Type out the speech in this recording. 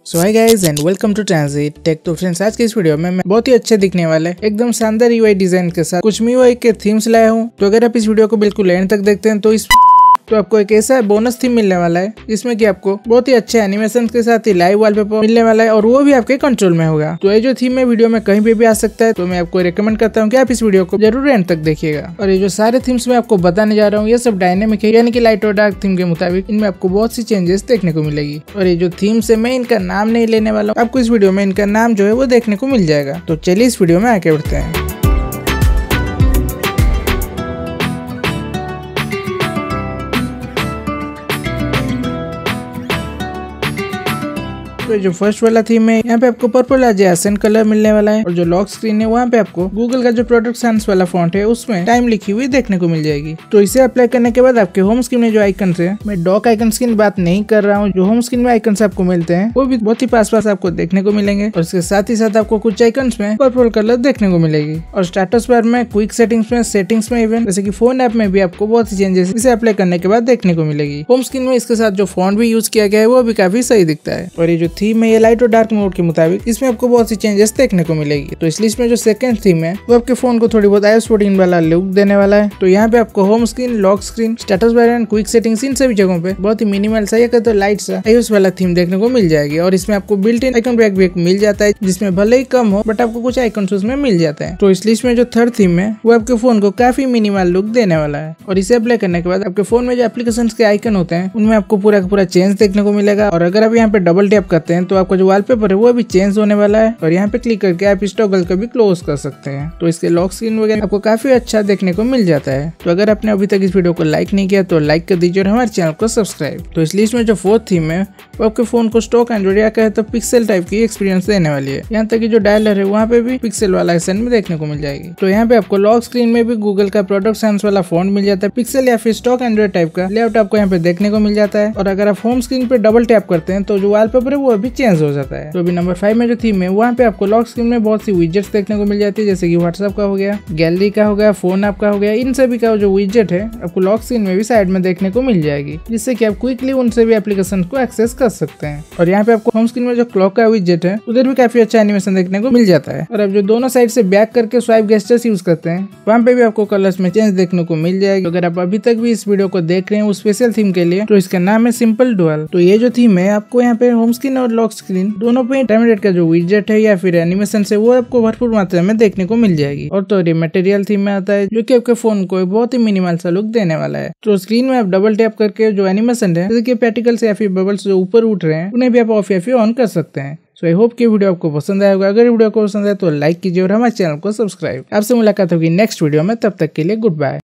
So hi guys and welcome to transit tech. तो friends, आज के इस वीडियो में मैं बहुत ही अच्छा दिखने वाला है एकदम शानदार यूआई डिजाइन के साथ कुछ MiUi के थीम्स लाया हूँ। तो अगर आप इस वीडियो को बिल्कुल एंड तक देखते हैं तो आपको एक ऐसा बोनस थीम मिलने वाला है जिसमें कि आपको बहुत ही अच्छे एनिमेशन के साथ ही लाइव वॉलपेपर मिलने वाला है और वो भी आपके कंट्रोल में होगा। तो ये जो थीम है वीडियो में कहीं पे भी आ सकता है, तो मैं आपको रिकमेंड करता हूँ कि आप इस वीडियो को जरूर एंड तक देखिएगा। और ये जो सारे थीम्स मैं आपको बताने जा रहा हूँ ये सब डायनेमिक है, यानी कि लाइट और डार्क थीम के मुताबिक इनमें आपको बहुत सी चेंजेस देखने को मिलेगी। और ये जो थीम्स है मैं इनका नाम नहीं लेने वाला हूँ, आपको इस वीडियो में इनका नाम जो है वो देखने को मिल जाएगा। तो चलिए इस वीडियो में आगे बढ़ते हैं। तो जो फर्स्ट वाला थीम है यहाँ पे आपको पर्पल एजेसेंट कलर मिलने वाला है और जो लॉक स्क्रीन है वहाँ पे आपको गूगल का जो प्रोडक्ट साइंस वाला फॉन्ट है उसमें टाइम लिखी हुई देखने को मिल जाएगी। तो इसे अप्लाई करने के बाद आपके होम स्क्रीन में जो आइकन है, मैं डॉक आइकन की बात नहीं कर रहा हूँ, जो होम स्क्रीन में आइकन आपको मिलते हैं वो भी बहुत ही पास आपको देखने को मिलेंगे। और इसके साथ ही साथ आपको कुछ आइकन में पर्पल कलर देखने को मिलेगी। और स्टेटस बार में, क्विक सेटिंग्स में इवन जैसे की फोन ऐप में भी आपको बहुत सी चेंजेस इसे अप्लाई करने के बाद देखने को मिलेगी। होम स्क्रीन में इसके साथ जो फॉन्ट भी यूज किया गया है वो भी काफी सही दिखता है। और ये जो थीम है ये लाइट और डार्क मोड के मुताबिक इसमें आपको बहुत सी चेंजेस देखने को मिलेगी। तो इसलिए इसमें जो सेकंड थीम है वो आपके फोन को थोड़ी बहुत iOS 14 वाला लुक देने वाला है। तो यहाँ पे आपको home screen, lock screen, status bar and quick settings इन सभी जगहों पे बहुत ही मिनिमल सा या तो लाइट सा iOS वाला थीम देखने को मिल जाएगी। और इसमें आपको बिल्ट इन आइकन ब्रेक भी मिल जाता है जिसमें भले ही कम हो बट आपको कुछ आइकन उसमें मिल जाता है। तो इसलिए इसमें जो थर्ड थीम है वो आपके फोन को काफी मिनिमल लुक देने वाला है। और इसे अप्लाई करने के बाद आपके फोन में जो एप्लीकेशन के आइकन होते हैं उनमें आपको पूरा का पूरा चेंज देखने को मिलेगा। और अगर आप यहाँ पे डबल टैप करते हैं तो आपका जो वॉलपेपर है वो भी चेंज होने वाला है। और यहाँ पे क्लिक करके आप इस टॉगल को भी क्लोज कर सकते हैं। तो इसके लॉक स्क्रीन वगैरह आपको काफी अच्छा देखने को मिल जाता है। तो अगर आपने अभी तक इस वीडियो को लाइक नहीं किया तो लाइक कर दीजिए और हमारे चैनल को सब्सक्राइब। तो इसलिए इसमें जो फोर्थ थीम है वो आपके फोन को स्टॉक एंड्रॉइड या कहे तो पिक्सल टाइप की एक्सपीरियंस देने वाली है। यहाँ तक कि जो डायलर है वहाँ पे भी पिक्सल वाला आइकन में देखने को मिल जाएगी। तो यहाँ पे आपको लॉक स्क्रीन में भी गूगल का प्रोडक्ट साइंस वाला फॉन्ट मिल जाता है, पिक्सल या फिर स्टॉक एंड्रॉइड टाइप का लेआउट आपको यहाँ पे देखने को मिल जाता है। और अगर आप होम स्क्रीन पे डबल टैप करते हैं तो जो वॉलपेपर है वो अभी चेंज हो जाता है। तो अभी नंबर 5 में जो थीम है वहाँ पे आपको लॉक स्क्रीन में बहुत सी विजेट्स देखने को मिल जाती है, जैसे कि व्हाट्सएप का हो गया, गैलरी का हो गया, फोन ऐप का हो गया। इन सभी का जो विजेट है आपको लॉक स्क्रीन में भी साइड में देखने को मिल जाएगी, जिससे कि आप क्विकली उनसे भी एप्लीकेशन को एक्सेस कर सकते हैं। और यहाँ पे आपको होम स्क्रीन में जो क्लॉक का विजेट है उधर भी काफी अच्छा एनिमेशन देखने को मिल जाता है। और आप जो दोनों साइड से बैक करके स्वाइप गेस्टर्स यूज करते हैं वहाँ पे भी आपको कलर्स में चेंज देखने को मिल जाएगी। अगर आप अभी तक भी इस वीडियो को देख रहे हैं उस स्पेशल थीम के लिए तो इसका नाम है सिंपल डुअल। तो ये जो थीम है आपको यहाँ पे होम स्क्रीन और लॉक स्क्रीन दोनों पे टाइम का जो विजेट है या फिर एनिमेशन से वो आपको भरपूर मात्रा में देखने को मिल जाएगी। और तो ये मटेरियल थीम में आता है जो कि आपके फोन को बहुत ही मिनिमल सा लुक देने वाला है। तो स्क्रीन में आप डबल टैप करके जो एनिमेशन है जैसे कि पार्टिकल्स या फिर बबल्स जो ऊपर उठ रहे हैं उन्हें भी आप ऑफ या फिर ऑन कर सकते हैं। सो आई होप कि वीडियो आपको पसंद आया होगा। अगर वीडियो को पसंद आए तो लाइक कीजिए और हमारे चैनल को सब्सक्राइब। आपसे मुलाकात होगी नेक्स्ट वीडियो में, तब तक के लिए गुड बाय।